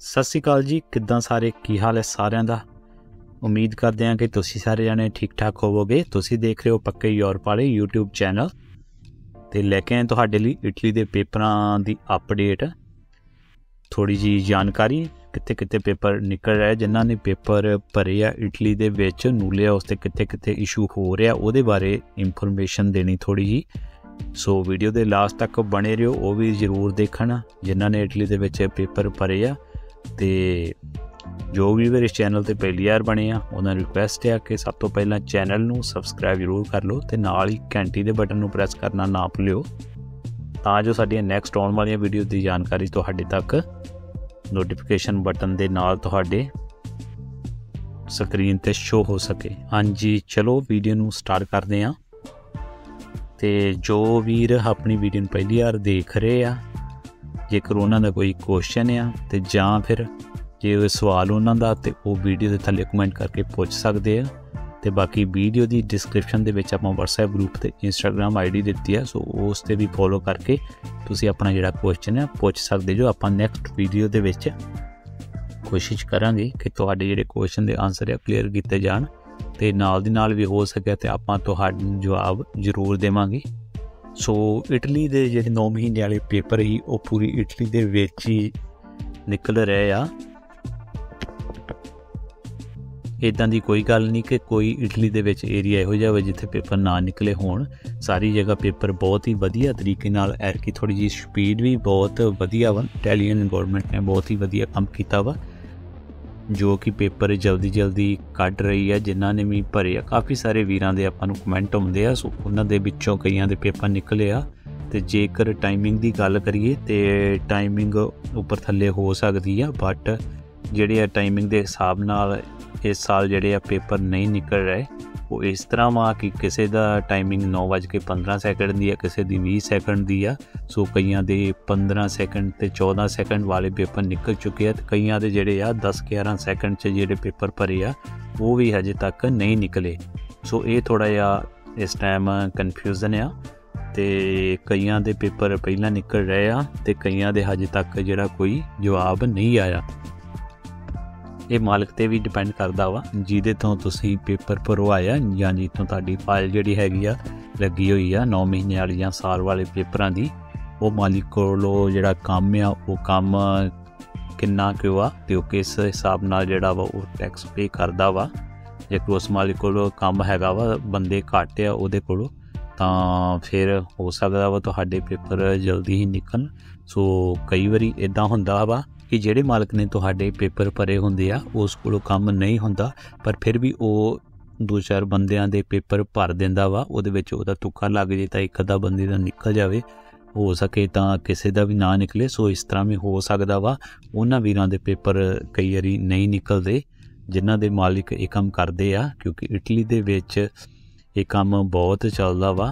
ਸਤਿ ਸ਼੍ਰੀ ਅਕਾਲ ਜੀ, ਕਿੱਦਾਂ ਸਾਰੇ? ਕੀ ਹਾਲ ਹੈ ਸਾਰਿਆਂ ਦਾ? ਉਮੀਦ ਕਰਦੇ ਹਾਂ ਕਿ ਤੁਸੀਂ ਸਾਰੇ ਜਾਣੇ ਠੀਕ ਠਾਕ ਹੋਵੋਗੇ। ਤੁਸੀਂ ਦੇਖ ਰਹੇ ਹੋ ਪੱਕੇ ਯੂਰਪ ਵਾਲੇ YouTube ਚੈਨਲ ਤੇ ਲੈ ਕੇ ਆਏ ਤੁਹਾਡੇ ਲਈ ਇਟਲੀ ਦੇ ਪੇਪਰਾਂ ਦੀ ਅਪਡੇਟ, ਥੋੜੀ ਜੀ ਜਾਣਕਾਰੀ ਕਿੱਥੇ ਕਿੱਥੇ ਪੇਪਰ ਨਿਕਲ ਰਿਹਾ, ਜਿਨ੍ਹਾਂ ਨੇ ਪੇਪਰ ਭਰੇ ਆ ਇਟਲੀ ਦੇ ਵਿੱਚ ਨੂਲੇ ਹਾਊਸ ਤੇ ਕਿੱਥੇ ਕਿੱਥੇ ਇਸ਼ੂ ਹੋ ਰਿਹਾ ਉਹਦੇ ਬਾਰੇ ਇਨਫੋਰਮੇਸ਼ਨ ਦੇਣੀ ਥੋੜੀ ਜੀ। ਸੋ ਵੀਡੀਓ ਦੇ ਲਾਸਟ ਤੱਕ ਬਣੇ ਰਹੋ, ਉਹ ਵੀ ਜ਼ਰੂਰ ਦੇਖਣ ਜਿਨ੍ਹਾਂ ਨੇ ਇਟਲੀ ਦੇ ਵਿੱਚ ਪੇਪਰ ਭਰੇ ਆ। ਤੇ ਜੋ ਵੀ ਮੇਰੇ ਚੈਨਲ ਤੇ ਪਹਿਲੀ ਵਾਰ ਬਣੇ ਆ ਉਹਨਾਂ ਨੂੰ ਰਿਕੁਐਸਟ ਹੈ ਕਿ ਸਭ ਤੋਂ ਪਹਿਲਾਂ ਚੈਨਲ ਨੂੰ ਸਬਸਕ੍ਰਾਈਬ ਜ਼ਰੂਰ ਕਰ ਲਓ ਤੇ ਨਾਲ ਹੀ ਘੰਟੀ ਦੇ ਬਟਨ ਨੂੰ ਪ੍ਰੈਸ ਕਰਨਾ ਨਾ ਭੁੱਲਿਓ, ਤਾਂ ਜੋ ਸਾਡੀਆਂ ਨੈਕਸਟ ਆਉਣ ਵਾਲੀਆਂ ਵੀਡੀਓ ਦੀ ਜਾਣਕਾਰੀ ਤੁਹਾਡੇ ਤੱਕ ਨੋਟੀਫਿਕੇਸ਼ਨ ਬਟਨ ਦੇ ਨਾਲ ਤੁਹਾਡੇ ਸਕਰੀਨ ਤੇ ਸ਼ੋ ਹੋ ਸਕੇ। ਹਾਂਜੀ ਚਲੋ ਵੀਡੀਓ ਨੂੰ ਸਟਾਰਟ ਕਰਦੇ ਹਾਂ। ਤੇ ਜੋ ਵੀਰ ਆਪਣੀ ਵੀਡੀਓ ਨੂੰ ਪਹਿਲੀ ਵਾਰ ਦੇਖ ਰਹੇ ਆ, ਜੇਕਰ ਉਹਨਾਂ ਦਾ ਕੋਈ ਕੁਐਸਚਨ ਆ ਤੇ ਜਾਂ ਫਿਰ ਜੇ ਸਵਾਲ ਉਹਨਾਂ ਦਾ ਤੇ ਉਹ ਵੀਡੀਓ ਦੇ ਥੱਲੇ ਕਮੈਂਟ ਕਰਕੇ ਪੁੱਛ ਸਕਦੇ ਆ। ਤੇ ਬਾਕੀ ਵੀਡੀਓ ਦੀ ਡਿਸਕ੍ਰਿਪਸ਼ਨ ਦੇ ਵਿੱਚ ਆਪਾਂ WhatsApp ਗਰੁੱਪ ਤੇ Instagram ID ਦਿੱਤੀ ਆ, ਸੋ ਉਸ ਤੇ ਵੀ ਫੋਲੋ ਕਰਕੇ ਤੁਸੀਂ ਆਪਣਾ ਜਿਹੜਾ ਕੁਐਸਚਨ ਹੈ ਪੁੱਛ ਸਕਦੇ ਜੋ। ਆਪਾਂ ਨੈਕਸਟ ਵੀਡੀਓ ਦੇ ਵਿੱਚ ਕੋਸ਼ਿਸ਼ ਕਰਾਂਗੇ ਕਿ ਤੁਹਾਡੇ ਜਿਹੜੇ ਕੁਐਸਚਨ ਦੇ ਆਨਸਰ ਆ ਕਲੀਅਰ ਕੀਤੇ ਜਾਣ ਤੇ ਨਾਲ ਦੀ ਨਾਲ ਵੀ ਹੋ ਸਕਿਆ ਤੇ ਆਪਾਂ ਤੁਹਾਨੂੰ ਜਵਾਬ ਜ਼ਰੂਰ ਦੇਵਾਂਗੇ। ਸੋ ਇਟਲੀ ਦੇ ਜਿਹੜੇ 9 ਮਹੀਨੇ ਵਾਲੇ ਪੇਪਰ ਹੀ ਉਹ ਪੂਰੀ ਇਟਲੀ ਦੇ ਵਿੱਚ ਹੀ ਨਿਕਲ ਰਹੇ ਆ। ਇੱਦਾਂ ਦੀ ਕੋਈ ਗੱਲ ਨਹੀਂ ਕਿ ਕੋਈ ਇਟਲੀ ਦੇ ਵਿੱਚ ਏਰੀਆ ਇਹੋ ਜਿਹਾ ਹੋਵੇ ਜਿੱਥੇ ਪੇਪਰ ਨਾ ਨਿਕਲੇ ਹੋਣ। ਸਾਰੀ ਜਗ੍ਹਾ ਪੇਪਰ ਬਹੁਤ ਹੀ ਵਧੀਆ ਤਰੀਕੇ ਨਾਲ, ਐਰਕੀ ਥੋੜ੍ਹੀ ਜਿਹੀ ਸਪੀਡ ਵੀ ਬਹੁਤ ਵਧੀਆ ਵਾ। ਇਟਾਲੀਅਨ ਗੌਰਮੈਂਟ ਨੇ ਬਹੁਤ ਹੀ ਵਧੀਆ ਕੰਮ ਕੀਤਾ ਵਾ, ਜੋ ਕਿ ਪੇਪਰ ਜਲਦੀ ਕੱਢ ਰਹੀ ਹੈ। ਜਿਨ੍ਹਾਂ ਨੇ ਵੀ ਭਰੇ ਆ, ਕਾਫੀ ਸਾਰੇ ਵੀਰਾਂ ਦੇ ਆਪਾਂ ਨੂੰ ਕਮੈਂਟ ਆਉਂਦੇ ਆ, ਸੋ ਉਹਨਾਂ ਦੇ ਵਿੱਚੋਂ ਕਈਆਂ ਦੇ ਪੇਪਰ ਨਿਕਲੇ ਆ। ਤੇ ਜੇਕਰ ਟਾਈਮਿੰਗ ਦੀ ਗੱਲ ਕਰੀਏ ਤੇ ਟਾਈਮਿੰਗ ਉੱਪਰ ਥੱਲੇ ਹੋ ਸਕਦੀ ਆ, ਬਟ ਜਿਹੜੇ ਆ ਟਾਈਮਿੰਗ ਦੇ ਹਿਸਾਬ ਨਾਲ ਇਸ ਸਾਲ ਜਿਹੜੇ ਆ ਪੇਪਰ ਨਹੀਂ ਨਿਕਲ ਰਹੇ। ਉਹ ਇਸ ਤਰ੍ਹਾਂ ਵਾ ਕਿ ਕਿਸੇ ਦਾ ਟਾਈਮਿੰਗ 9:15 ਦੀ ਆ, ਕਿਸੇ ਦੀ 20 ਸੈਕਿੰਡ ਦੀ ਆ। ਸੋ ਕਈਆਂ ਦੇ 15 ਸੈਕਿੰਡ ਤੇ 14 ਸੈਕਿੰਡ ਵਾਲੇ ਪੇਪਰ ਨਿਕਲ ਚੁੱਕੇ ਆ ਤੇ ਕਈਆਂ ਦੇ ਜਿਹੜੇ ਆ 10-11 ਸੈਕਿੰਡ 'ਚ ਜਿਹੜੇ ਪੇਪਰ ਭਰੇ ਆ ਉਹ ਵੀ ਹਜੇ ਤੱਕ ਨਹੀਂ ਨਿਕਲੇ। ਸੋ ਇਹ ਥੋੜ੍ਹਾ ਜਿਹਾ ਇਸ ਟਾਈਮ ਕਨਫਿਊਜ਼ਨ ਆ ਤੇ ਕਈਆਂ ਦੇ ਪੇਪਰ ਪਹਿਲਾਂ ਨਿਕਲ ਰਹੇ ਆ ਤੇ ਕਈਆਂ ਦੇ ਹਜੇ ਤੱਕ ਜਿਹੜਾ ਕੋਈ ਜਵਾਬ ਨਹੀਂ ਆਇਆ। ਇਹ ਮਾਲਕ 'ਤੇ ਵੀ ਡਿਪੈਂਡ ਕਰਦਾ ਵਾ ਜਿਹਦੇ ਤੋਂ ਤੁਸੀਂ ਪੇਪਰ ਭਰਵਾਇਆ ਜਾਂ ਜਿੱਥੋਂ ਤੁਹਾਡੀ ਫਾਈਲ ਜਿਹੜੀ ਹੈਗੀ ਆ ਲੱਗੀ ਹੋਈ ਆ 9 ਮਹੀਨੇ ਵਾਲੀ ਜਾਂ ਸਾਲ ਵਾਲੇ ਪੇਪਰਾਂ ਦੀ। ਉਹ ਮਾਲਿਕ ਕੋਲੋਂ ਜਿਹੜਾ ਕੰਮ ਆ ਉਹ ਕੰਮ ਕਿੰਨਾ ਕੁ ਆ ਤੇ ਉਹ ਕਿਸ ਹਿਸਾਬ ਨਾਲ ਜਿਹੜਾ ਵਾ ਉਹ ਟੈਕਸ ਪੇ ਕਰਦਾ ਵਾ। ਜੇਕਰ ਉਸ ਮਾਲਿਕ ਕੋਲੋਂ ਕੰਮ ਹੈਗਾ ਵਾ, ਬੰਦੇ ਘੱਟ ਆ ਉਹਦੇ ਕੋਲੋਂ, ਤਾਂ ਫਿਰ ਹੋ ਸਕਦਾ ਵਾ ਤੁਹਾਡੇ ਪੇਪਰ ਜਲਦੀ ਹੀ ਨਿਕਲਣ। ਸੋ ਕਈ ਵਾਰੀ ਇੱਦਾਂ ਹੁੰਦਾ ਵਾ ਕਿ ਜਿਹੜੇ ਮਾਲਕ ਨੇ ਤੁਹਾਡੇ ਪੇਪਰ ਭਰੇ ਹੁੰਦੇ ਆ ਉਸ ਕੋਲੋਂ ਕੰਮ ਨਹੀਂ ਹੁੰਦਾ, ਪਰ ਫਿਰ ਵੀ ਉਹ 2-4 ਬੰਦਿਆਂ ਦੇ ਪੇਪਰ ਭਰ ਦਿੰਦਾ ਵਾ। ਉਹਦੇ ਵਿੱਚ ਉਹਦਾ ਤੁੱਕਾ ਲੱਗ ਜੇ ਤਾਂ ਇੱਕ ਅੱਧਾ ਬੰਦੇ ਦਾ ਨਿਕਲ ਜਾਵੇ, ਹੋ ਸਕੇ ਤਾਂ ਕਿਸੇ ਦਾ ਵੀ ਨਾ ਨਿਕਲੇ। ਸੋ ਇਸ ਤਰ੍ਹਾਂ ਵੀ ਹੋ ਸਕਦਾ ਵਾ ਉਹਨਾਂ ਵੀਰਾਂ ਦੇ ਪੇਪਰ ਕਈ ਵਾਰੀ ਨਹੀਂ ਨਿਕਲਦੇ ਜਿਨ੍ਹਾਂ ਦੇ ਮਾਲਿਕ ਇਹ ਕੰਮ ਕਰਦੇ ਆ, ਕਿਉਂਕਿ ਇਟਲੀ ਦੇ ਵਿੱਚ ਇਹ ਕੰਮ ਬਹੁਤ ਚੱਲਦਾ ਵਾ।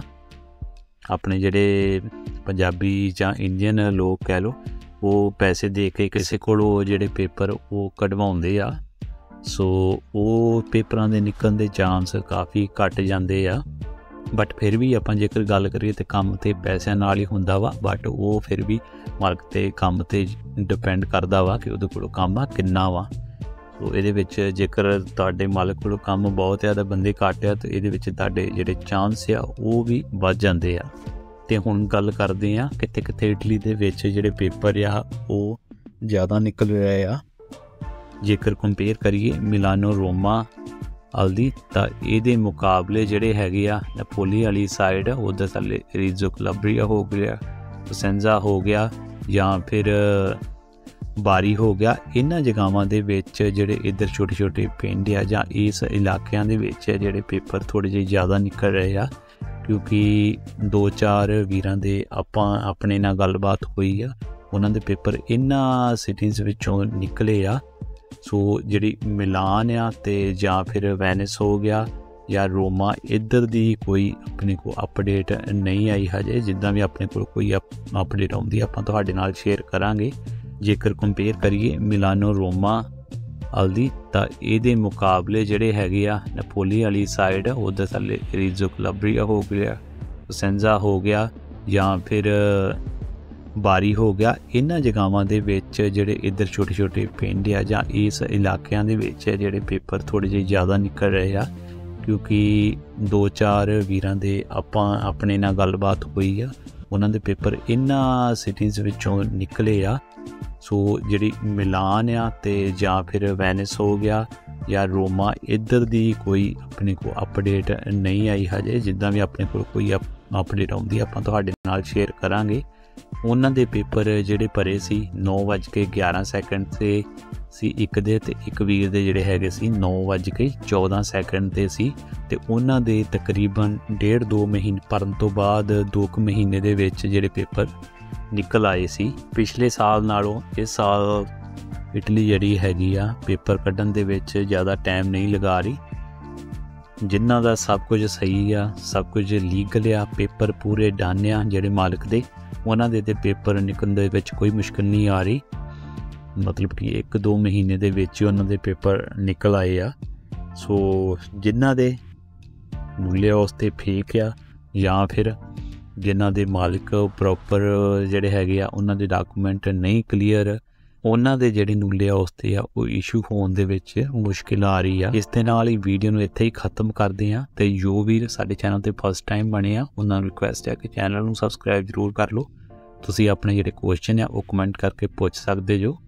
ਆਪਣੇ ਜਿਹੜੇ ਪੰਜਾਬੀ ਜਾਂ ਇੰਡੀਅਨ ਲੋਕ ਕਹਿ ਲਓ, ਉਹ ਪੈਸੇ ਦੇ ਕੇ ਕਿਸੇ ਕੋਲੋਂ ਜਿਹੜੇ ਪੇਪਰ ਉਹ ਕਢਵਾਉਂਦੇ ਆ। ਸੋ ਉਹ ਪੇਪਰਾਂ ਦੇ ਨਿਕਲਣ ਦੇ ਚਾਂਸ ਕਾਫੀ ਘੱਟ ਜਾਂਦੇ ਆ। ਬਟ ਫਿਰ ਵੀ ਆਪਾਂ ਜੇਕਰ ਗੱਲ ਕਰੀਏ ਤਾਂ ਕੰਮ ਤੇ ਪੈਸਿਆਂ ਨਾਲ ਹੀ ਹੁੰਦਾ ਵਾ, ਬਟ ਉਹ ਫਿਰ ਵੀ ਮਾਲਕ ਤੇ ਕੰਮ ਤੇ ਡਿਪੈਂਡ ਕਰਦਾ ਵਾ ਕਿ ਉਹਦੇ ਕੋਲੋਂ ਕੰਮ ਆ ਕਿੰਨਾ ਵਾ। ਸੋ ਇਹਦੇ ਵਿੱਚ ਜੇਕਰ ਤੁਹਾਡੇ ਮਾਲਕ ਕੋਲੋਂ ਕੰਮ ਬਹੁਤ ਜ਼ਿਆਦਾ, ਬੰਦੇ ਘੱਟ ਆ, ਤਾਂ ਇਹਦੇ ਵਿੱਚ ਤੁਹਾਡੇ ਜਿਹੜੇ ਚਾਂਸ ਆ ਉਹ ਵੀ ਵੱਧ ਜਾਂਦੇ ਆ। ਤੇ ਹੁਣ ਗੱਲ ਕਰਦੇ ਆ ਕਿੱਥੇ ਕਿੱਥੇ ਇਟਲੀ ਦੇ ਵਿੱਚ ਜਿਹੜੇ ਪੇਪਰ ਆ ਉਹ ਜ਼ਿਆਦਾ ਨਿਕਲ ਰਹੇ ਆ। ਜੇਕਰ ਕੰਪੇਅਰ ਕਰੀਏ ਮਿਲਾਨੋ, ਰੋਮਾ, ਅਲਦੀ, ਤਾਂ ਇਹਦੇ ਮੁਕਾਬਲੇ ਜਿਹੜੇ ਹੈਗੇ ਆ ਨਪੋਲੀ ਵਾਲੀ ਸਾਈਡ, ਉੱਧਰ ਥੱਲੇ ਰੀਜ਼ੋ ਕਲਬਰੀਆ ਹੋ ਗਿਆ, ਕੋਸੈਂਜ਼ਾ ਹੋ ਗਿਆ ਜਾਂ ਫਿਰ ਬਾਰੀ ਹੋ ਗਿਆ। ਇਹਨਾਂ ਜਗ੍ਹਾਵਾਂ ਦੇ ਵਿੱਚ ਜਿਹੜੇ ਇੱਧਰ ਛੋਟੇ ਛੋਟੇ ਪਿੰਡ ਆ ਜਾਂ ਇਸ ਇਲਾਕਿਆਂ ਦੇ ਵਿੱਚ ਜਿਹੜੇ ਪੇਪਰ ਥੋੜ੍ਹੇ ਜਿਹੇ ਜ਼ਿਆਦਾ ਨਿਕਲ ਰਹੇ ਆ, ਕਿਉਂਕਿ 2-4 ਵੀਰਾਂ ਦੇ ਆਪਣੇ ਨਾਲ ਗੱਲਬਾਤ ਹੋਈ ਆ, ਉਹਨਾਂ ਦੇ ਪੇਪਰ ਇਹਨਾਂ ਸਿਟੀਜ਼ ਵਿੱਚੋਂ ਨਿਕਲੇ ਆ। ਸੋ ਜਿਹੜੀ ਮਿਲਾਨ ਆ ਤੇ ਜਾਂ ਫਿਰ ਵੈਨਿਸ ਹੋ ਗਿਆ ਜਾਂ ਰੋਮਾ, ਇੱਧਰ ਦੀ ਕੋਈ ਆਪਣੇ ਕੋਲ ਅਪਡੇਟ ਨਹੀਂ ਆਈ ਹਜੇ। ਜਿੱਦਾਂ ਵੀ ਆਪਣੇ ਕੋਲ ਕੋਈ ਅਪਡੇਟ ਆਉਂਦੀ ਆਪਾਂ ਤੁਹਾਡੇ ਨਾਲ ਸ਼ੇਅਰ ਕਰਾਂਗੇ। ਜੇਕਰ ਕੰਪੇਅਰ ਕਰੀਏ ਮਿਲਾਨੋ, ਰੋਮਾ, ਅਲਦੀ, ਤਾਂ ਇਹਦੇ ਮੁਕਾਬਲੇ ਜਿਹੜੇ ਹੈਗੇ ਆ ਨਪੋਲੀ ਵਾਲੀ ਸਾਈਡ, ਉੱਧਰ ਥੱਲੇ ਰੀਜ਼ੋ ਕਲਬਰੀਆ ਹੋ ਗਿਆ, ਕੋਸੈਂਜ਼ਾ ਹੋ ਗਿਆ ਜਾਂ ਫਿਰ ਬਾਰੀ ਹੋ ਗਿਆ। ਇਹਨਾਂ ਜਗ੍ਹਾਵਾਂ ਦੇ ਵਿੱਚ ਜਿਹੜੇ ਇੱਧਰ ਛੋਟੇ ਛੋਟੇ ਪਿੰਡ ਆ ਜਾਂ ਇਸ ਇਲਾਕਿਆਂ ਦੇ ਵਿੱਚ ਜਿਹੜੇ ਪੇਪਰ ਥੋੜ੍ਹੇ ਜਿਹੇ ਜ਼ਿਆਦਾ ਨਿਕਲ ਰਹੇ ਆ, ਕਿਉਂਕਿ 2-4 ਵੀਰਾਂ ਦੇ ਆਪਣੇ ਨਾਲ ਗੱਲਬਾਤ ਹੋਈ ਆ, ਉਹਨਾਂ ਦੇ ਪੇਪਰ ਇਹਨਾਂ ਸਿਟੀਜ਼ ਵਿੱਚੋਂ ਨਿਕਲੇ ਆ। ਸੋ ਜਿਹੜੀ ਮਿਲਾਨ ਆ ਅਤੇ ਜਾਂ ਫਿਰ ਵੈਨਿਸ ਹੋ ਗਿਆ ਜਾਂ ਰੋਮਾ, ਇੱਧਰ ਦੀ ਕੋਈ ਆਪਣੇ ਕੋਲ ਅਪਡੇਟ ਨਹੀਂ ਆਈ ਹਜੇ। ਜਿੱਦਾਂ ਵੀ ਆਪਣੇ ਕੋਲ ਕੋਈ ਅਪਡੇਟ ਆਉਂਦੀ ਆਪਾਂ ਤੁਹਾਡੇ ਨਾਲ ਸ਼ੇਅਰ ਕਰਾਂਗੇ। ਉਹਨਾਂ ਦੇ ਪੇਪਰ ਜਿਹੜੇ ਭਰੇ ਸੀ 9:11 'ਤੇ ਸੀ ਇੱਕ ਦੇ, ਅਤੇ ਇੱਕ ਵੀਰ ਦੇ ਜਿਹੜੇ ਹੈਗੇ ਸੀ 9:14 'ਤੇ ਸੀ। ਅਤੇ ਉਹਨਾਂ ਦੇ ਤਕਰੀਬਨ 1.5-2 ਮਹੀਨੇ ਭਰਨ ਤੋਂ ਬਾਅਦ 2 ਮਹੀਨੇ ਦੇ ਵਿੱਚ ਜਿਹੜੇ ਪੇਪਰ ਨਿਕਲ ਆਏ ਸੀ। ਪਿਛਲੇ ਸਾਲ ਨਾਲੋਂ ਇਸ ਸਾਲ ਇਟਲੀ ਜਿਹੜੀ ਹੈਗੀ ਆ ਪੇਪਰ ਕੱਢਣ ਦੇ ਵਿੱਚ ਜ਼ਿਆਦਾ ਟਾਈਮ ਨਹੀਂ ਲਗਾ ਰਹੀ। ਜਿਨ੍ਹਾਂ ਦਾ ਸਭ ਕੁਝ ਸਹੀ ਆ, ਸਭ ਕੁਝ ਲੀਗਲ ਆ, ਪੇਪਰ ਪੂਰੇ ਡਨ ਆ ਜਿਹੜੇ ਮਾਲਕ ਦੇ, ਉਹਨਾਂ ਦੇ ਪੇਪਰ ਨਿਕਲਣ ਦੇ ਵਿੱਚ ਕੋਈ ਮੁਸ਼ਕਿਲ ਨਹੀਂ ਆ ਰਹੀ। ਮਤਲਬ ਕਿ 1-2 ਮਹੀਨੇ ਦੇ ਵਿੱਚ ਉਹਨਾਂ ਦੇ ਪੇਪਰ ਨਿਕਲ ਆਏ ਆ। ਸੋ ਜਿਨ੍ਹਾਂ ਦੇ ਮੁੱਲੇ ਉਸ 'ਤੇ ਫੇਕ ਆ ਜਾਂ ਫਿਰ ਜਿਨ੍ਹਾਂ ਦੇ ਮਾਲਕ ਪ੍ਰੋਪਰ ਜਿਹੜੇ ਹੈਗੇ ਆ ਉਹਨਾਂ ਦੇ ਡਾਕੂਮੈਂਟ ਨਹੀਂ ਕਲੀਅਰ, ਉਹਨਾਂ ਦੇ ਜਿਹੜੇ ਨੂਲੇ ਉਸ 'ਤੇ ਆ ਉਹ ਇਸ਼ੂ ਹੋਣ ਦੇ ਵਿੱਚ ਮੁਸ਼ਕਿਲ ਆ ਰਹੀ ਆ। ਇਸ ਦੇ ਨਾਲ ਹੀ ਵੀਡੀਓ ਨੂੰ ਇੱਥੇ ਹੀ ਖ਼ਤਮ ਕਰਦੇ ਹਾਂ। ਅਤੇ ਜੋ ਵੀਰ ਸਾਡੇ ਚੈਨਲ 'ਤੇ ਫਸਟ ਟਾਈਮ ਬਣੇ ਆ ਉਹਨਾਂ ਨੂੰ ਰਿਕੁਐਸਟ ਹੈ ਕਿ ਚੈਨਲ ਨੂੰ ਸਬਸਕ੍ਰਾਈਬ ਜ਼ਰੂਰ ਕਰ ਲਓ। ਤੁਸੀਂ ਆਪਣੇ ਜਿਹੜੇ ਕੁਐਸਚਨ ਆ ਉਹ ਕਮੈਂਟ ਕਰਕੇ ਪੁੱਛ ਸਕਦੇ ਜੋ।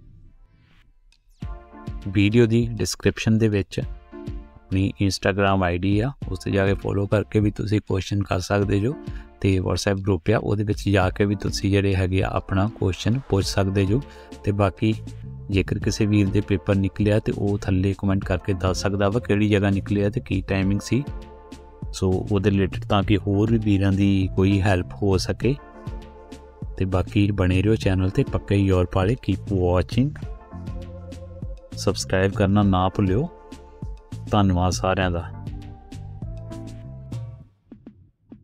ਵੀਡੀਓ ਦੀ ਡਿਸਕ੍ਰਿਪਸ਼ਨ ਦੇ ਵਿੱਚ ਆਪਣੀ ਇੰਸਟਾਗ੍ਰਾਮ ID ਆ, ਉਸ 'ਤੇ ਜਾ ਕੇ ਫੋਲੋ ਕਰਕੇ ਵੀ ਤੁਸੀਂ ਕੁਐਸਚਨ ਕਰ ਸਕਦੇ ਜੋ। ਅਤੇ ਵਟਸਐਪ ਗਰੁੱਪ ਆ, ਉਹਦੇ ਵਿੱਚ ਜਾ ਕੇ ਵੀ ਤੁਸੀਂ ਜਿਹੜੇ ਹੈਗੇ ਆ ਆਪਣਾ ਕੁਐਸਚਨ ਪੁੱਛ ਸਕਦੇ ਜੋ। ਅਤੇ ਬਾਕੀ ਜੇਕਰ ਕਿਸੇ ਵੀਰ ਦੇ ਪੇਪਰ ਨਿਕਲਿਆ ਤਾਂ ਉਹ ਥੱਲੇ ਕਮੈਂਟ ਕਰਕੇ ਦੱਸ ਸਕਦਾ ਵਾ ਕਿਹੜੀ ਜਗ੍ਹਾ ਨਿਕਲਿਆ ਅਤੇ ਕੀ ਟਾਈਮਿੰਗ ਸੀ। ਸੋ ਉਹਦੇ ਰਿਲੇਟਡ ਤਾਂ ਕਿ ਹੋਰ ਵੀ ਵੀਰਾਂ ਦੀ ਕੋਈ ਹੈਲਪ ਹੋ ਸਕੇ। ਅਤੇ ਬਾਕੀ ਬਣੇ ਰਹੋ ਚੈਨਲ 'ਤੇ ਪੱਕੇ ਯੂਰਪ ਵਾਲੇ। ਕੀਪ ਵਾਚਿੰਗ, ਸਬਸਕ੍ਰਾਈਬ ਕਰਨਾ ਨਾ ਭੁੱਲਿਓ। ਧੰਨਵਾਦ ਸਾਰਿਆਂ ਦਾ।